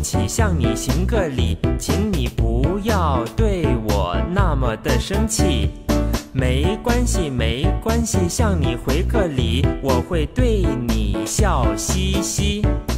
起向你行个礼，请你不要对我那么的生气。没关系，没关系，向你回个礼，我会对你笑嘻嘻。